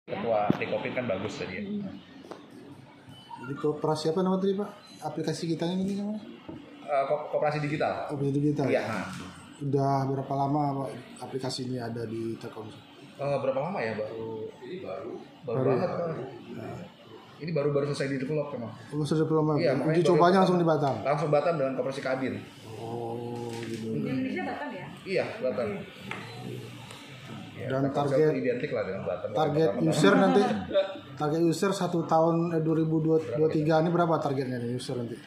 Ketua Dekopin kan bagus tadi ya. Jadi koperasi apa nama tadi Pak? Aplikasi kita ini namanya? Koperasi digital. Koperasi digital. Iya. Udah berapa lama Pak aplikasi ini ada di Telkomsel? Berapa lama ya baru? Ini baru banget Pak. Ini baru selesai di develop memang. Sudah belum lama. Iya, uji cobanya langsung di Batam. Langsung Batam dengan koperasi Kadin. Oh, gitu. Di Indonesia Batam ya? Iya, Batam. Ya, Dan target identik lah dengan Batam. Target user nanti target user 1 tahun 2023 ini berapa targetnya nih user nanti?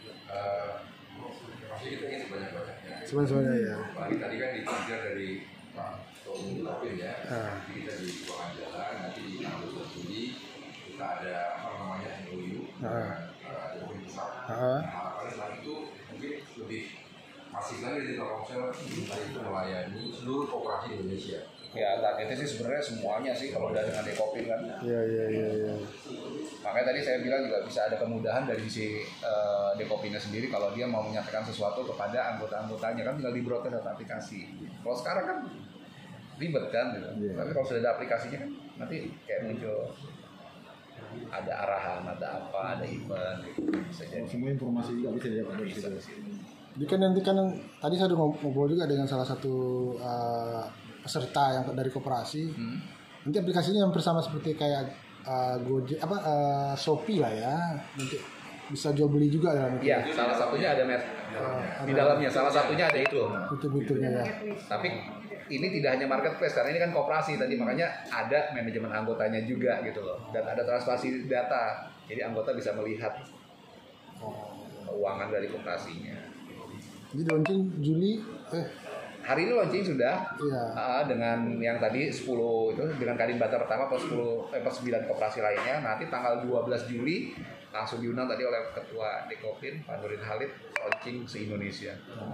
Masih kita ingin sebanyak-banyaknya. Sebenarnya ya. Tadi kan dikejar dari Pak Tony Lapin ya. Jadi kita di ruangan jalan nanti di tanggal 2 Juli kita ada apa namanya MOU dengan Dewan Besar. Harapannya setelah itu mungkin lebih masif lagi di Telkomsel kita itu melayani seluruh koperasi Indonesia. Ya targetnya sih sebenarnya semuanya sih kalau udah dengan Dekopin kan. Iya. Makanya tadi saya bilang juga bisa ada kemudahan dari sisi Dekopinnya sendiri kalau dia mau menyatakan sesuatu kepada anggota-anggotanya kan tinggal di-broadcast data aplikasi. Kalau sekarang kan ribet kan gitu. Yeah. Tapi kalau sudah ada aplikasinya kan nanti kayak muncul ada arahan, ada apa, ada event gitu. Bisa jadi. Semua informasi juga bisa didapat dari situ. Jadi kan nanti kan tadi saya udah ngobrol juga dengan salah satu peserta yang dari koperasi. Nanti aplikasinya hampir sama seperti kayak Gojek Shopee lah ya. Nanti bisa jual beli juga dalam itu. Iya, salah satunya ada di dalamnya. Salah satunya ada itu. Fitur-fiturnya ya. Tapi ini tidak hanya marketplace karena ini kan koperasi tadi makanya ada manajemen anggotanya juga gitu loh dan ada transparansi data. Jadi anggota bisa melihat keuangan dari koperasinya. Jadi launching Juli Hari ini launching sudah iya. dengan yang tadi 10 itu dengan Kadin Batam pertama plus 9 koperasi lainnya. Nanti tanggal 12 Juli langsung diundang tadi oleh Ketua Dekopin Pak Nurdin Halid launching se-Indonesia.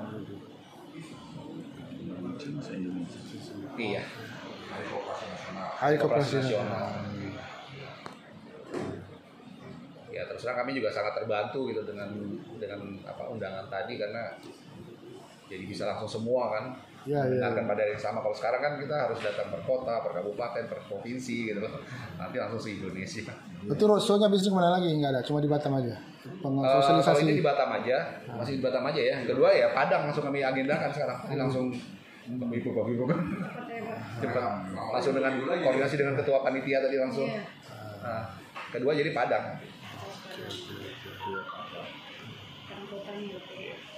Iya. Hari Koperasi Nasional. Ya terus terang kami juga sangat terbantu gitu dengan undangan tadi karena jadi bisa langsung semua kan mendengarkan pada yang sama. Kalau sekarang kan kita harus datang per kota, per kabupaten, per provinsi gitu loh. Nanti langsung se Indonesia. Itu roadshow-nya bisnis kemana lagi? Enggak ada, cuma di Batam aja. Kalau ini di Batam aja, masih di Batam aja ya. Yang kedua ya Padang langsung kami agendakan sekarang. Ini langsung ibu cepat langsung dengan koordinasi dengan ketua panitia tadi langsung. Nah, kedua jadi Padang. Sekarang kotanya